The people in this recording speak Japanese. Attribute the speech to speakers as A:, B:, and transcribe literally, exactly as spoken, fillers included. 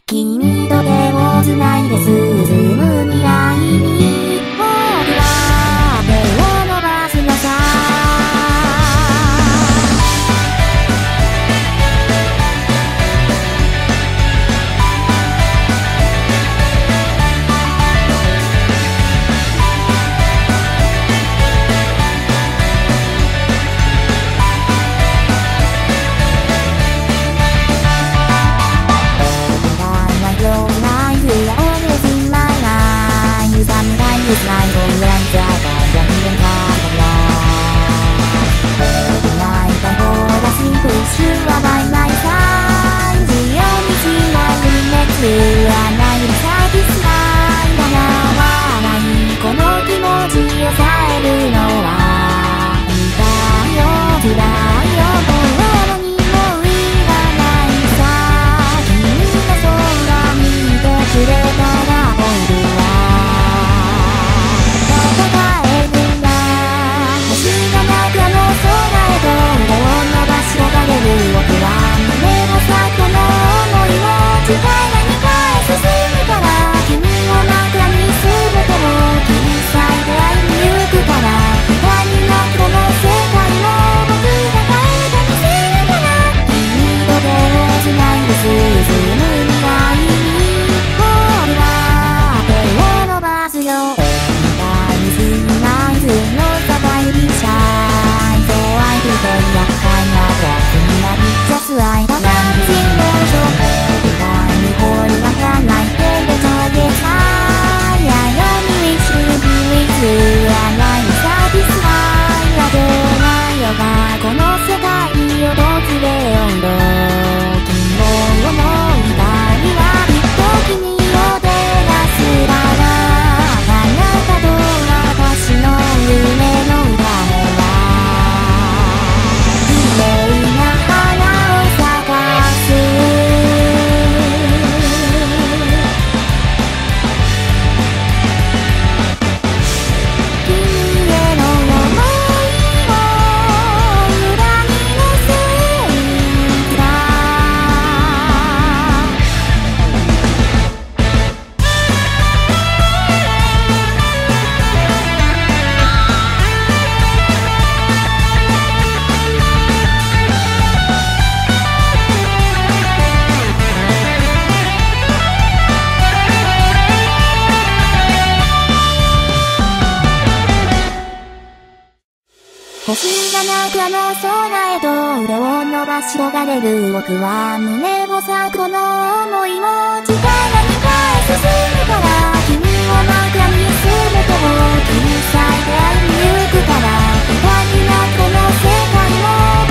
A: 君と手をつないで進む未来に僕は手を伸ばすのさ。It's like a land that I don't even have a lot. Like a whole simple shoe by my side. The only thing I will make you and I will satisfy. 叶わないこの気持ちを抑えるのは痛いよ辛いよもう何もいらないさ。君が空見てくれたら僕は星がなくあの空へと腕を伸ばし焦がれる僕は胸を裂くこの想いも力に変え進むから君を枕に全てを切り裂いて歩みゆくから痛みなこの世界も